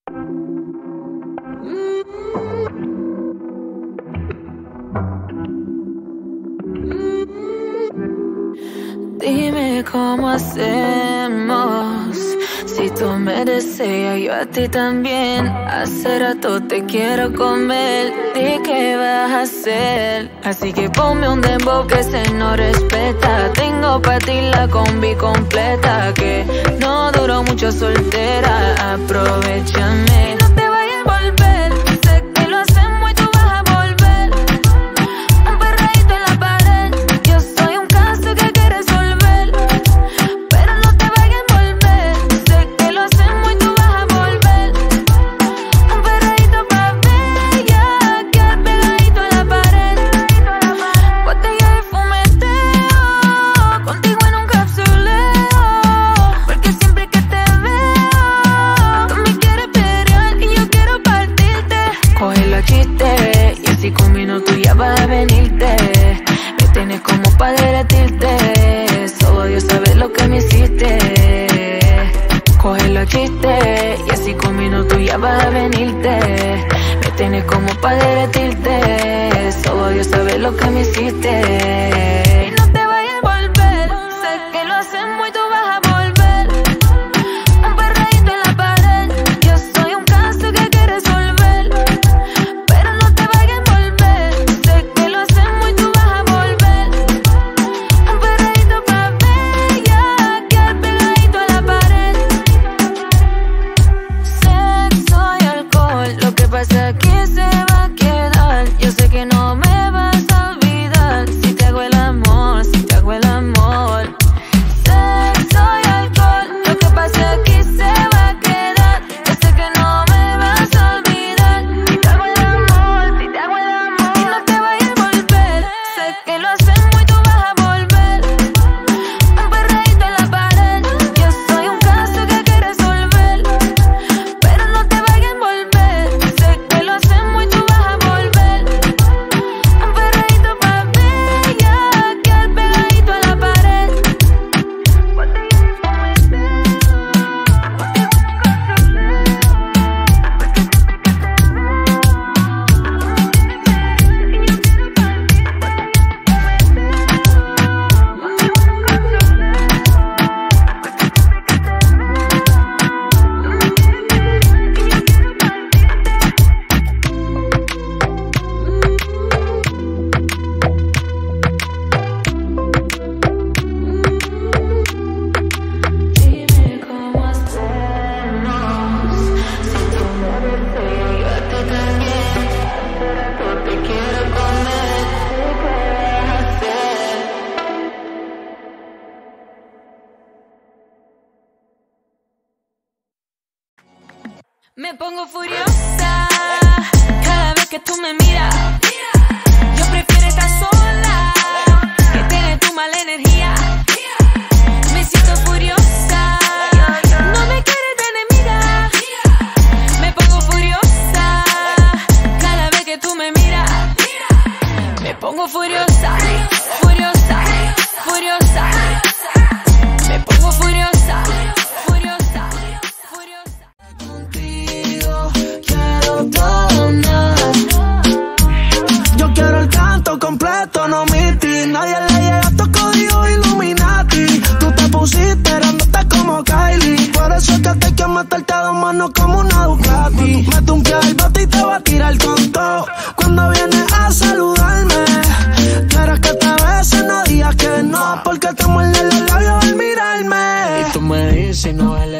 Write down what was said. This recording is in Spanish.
Dime cómo hacemos. Si tú me deseas, yo a ti también. Hace rato te quiero comer. Di qué vas a hacer. Así que ponme un dembow que se no respeta. Tengo pa' ti la combi completa. Que no duró mucho soltera. Aprovechame. Y no te vayas a volver. Sé que lo hacemos y tú vas a volver. Un perreíto en la pared. Yo soy un caso que hay que resolver. Pero no te vayas a volver. Sé que lo hacemos y tú vas a volver. Un perreíto pa' bella. Quedar pegadito a la pared. Botella de fumeteo. Contigo en un capsuleo. Porque siempre que te veo, tú me quieres pelear y yo quiero partirte. Coge los chistes y así con minutos ya vas a venirte. Me tienes como pa' derretirte. Solo Dios sabe lo que me hiciste. Coge los chistes y así con minutos ya vas a venirte. Me tienes como pa' derretirte. Solo Dios sabe lo que me hiciste. Y no te vayas a volver. Sé que lo hacemos y tú vas a volver. Un perreíto en la pared. Yo soy un caso que hay que resolver. Pero no te vayas a volver. Sé que lo hacemos y tú vas a volver. Un perreíto pa' bella. Quedar pegadito a la pared. Sexo y alcohol. Lo que pasa aquí se va a quedar. Yo sé que no me vas a olvidar. Si te hago el amor, si te hago el amor. Sexo y alcohol. Lo que pasa aquí se va a quedar. Yo sé que no me vas a olvidar. Si te hago el amor, si te hago el amor. Y no te vayas a volver. Sé que lo hacemos y tú vas a volver. Un perreíto en la pared. Yo soy un caso que hay que resolver. Pero no te vayas a volver. Sé que lo hacemos y tú vas a volver. Un perreíto pa' bella. Quedar pegadito a la pared. Dime cómo hacemos. Si tú me deseas, yo a ti también. Hace rato te quiero comer. ¿Qué vas a hacer? Me pongo furiosa cada vez que tú me miras. Yo prefiero estar sola que tener tu mala energía. Me siento furiosa, no me quieres de enemiga. Me pongo furiosa cada vez que tú me miras. Me pongo furiosa, furiosa, furiosa. Me pongo furiosa, furiosa, furiosa. Contigo quiero todo, nada. Yo quiero el canto completo, no miti. Nadie le llega a estos códigos Illuminati. Tú te pusiste dándote como Kylie. Por eso es que te quiero meterte a dos manos como una Ducati. Mete un pie al bote y te va a tirar con todo. Cuando vienes a saludarme, quieres que te bese, no digas que no. Porque te muerde los labios al mirarme. Y tú me dices, no es